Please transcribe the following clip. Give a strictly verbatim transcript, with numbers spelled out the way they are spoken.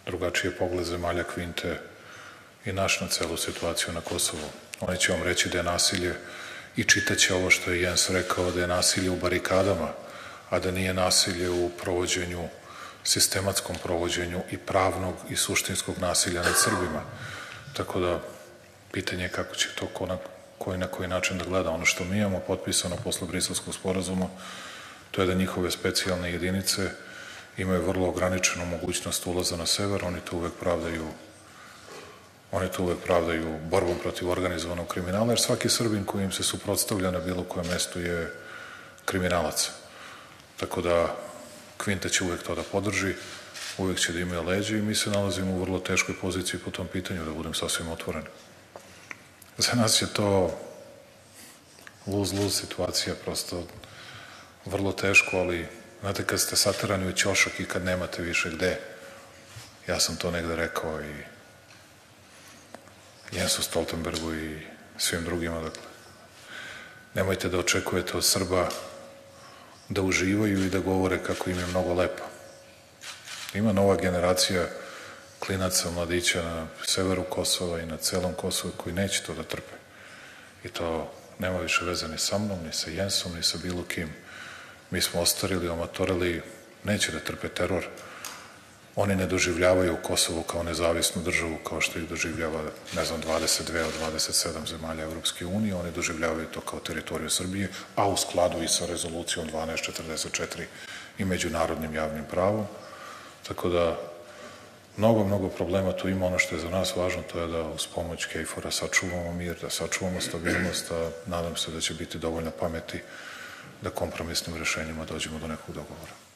drugačije pogled zemalja Kvinte i naš na celu situaciju na Kosovu. Oni će vam reći da je nasilje i čitaće ovo što je Jens rekao, da je nasilje u barikadama, a da nije nasilje u provođenju, sistematskom provođenju i pravnog i suštinskog nasilja nad Srbima. Tako da, pitanje je kako će to ko na koji, na koji način da gleda. Ono što mi imamo potpisano posle Briselskog sporazuma, to je da njihove specijalne jedinice imaju vrlo ograničenu mogućnost ulaza na sever, oni to uvek pravdaju Oni to uvek pravdaju borbom protiv organizovanog kriminala, jer svaki Srbin koji im se suprotstavlja na bilo kojem mestu je kriminalac. Tako da Kvinta će uvek to da podrži, uvek će da imaju leđe i mi se nalazimo u vrlo teškoj poziciji po tom pitanju, da budem sasvim otvoren. Za nas je to lose-lose situacija, prosto vrlo teško, ali znate kad ste saterani u ćošak i kad nemate više gde, ja sam to negde rekao i Jensu Stoltenbergu i svim drugima, dakle, nemojte da očekujete od Srba da uživaju i da govore kako im je mnogo lepo. Ima nova generacija klinaca, mladića na severu Kosova i na celom Kosovu koji neće to da trpe. I to nema više veze ni sa mnom, ni sa Jensom, ni sa bilo kim. Mi smo ostarili, omatorili, neće da trpe teror. Oni ne doživljavaju Kosovo kao nezavisnu državu, kao što ih doživljava, ne znam, dvadeset dve od dvadeset sedam zemalja Evropske unije, oni doživljavaju to kao teritoriju Srbije, a u skladu i sa rezolucijom dvanaest četrdeset četiri i međunarodnim javnim pravom. Tako da, mnogo, mnogo problema tu ima. Ono što je za nas važno, to je da uz pomoć KFOR-a sačuvamo mir, da sačuvamo stabilnost, a nadam se da će biti dovoljno pameti da kompromisnim rešenjima dođemo do nekog dogovora.